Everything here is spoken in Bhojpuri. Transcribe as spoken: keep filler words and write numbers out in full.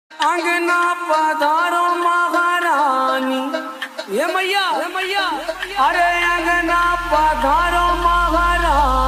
अंगना पधारो महारानी, ये मैया ये मैया, अरे अंगना पधारो महारानी।